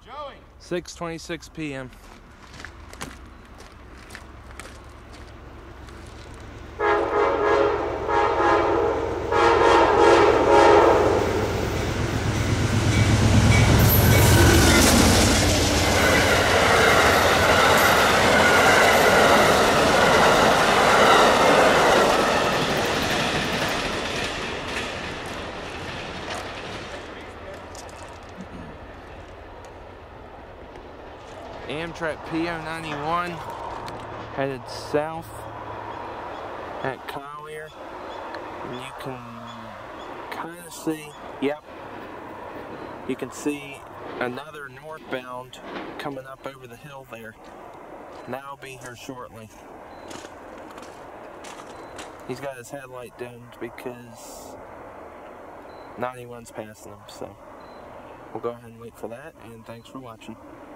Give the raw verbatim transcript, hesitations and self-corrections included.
six twenty-six p m Amtrak P zero nine one headed south at Collier, and you can kind of see, yep, you can see another northbound coming up over the hill there, and that'll be here shortly. He's got his headlight dimmed because ninety-one's passing him, so we'll go ahead and wait for that, and thanks for watching.